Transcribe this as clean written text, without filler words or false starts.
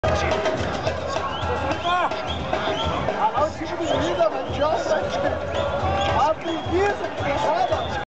Olha lá o time do Liga, mano. A preguiça de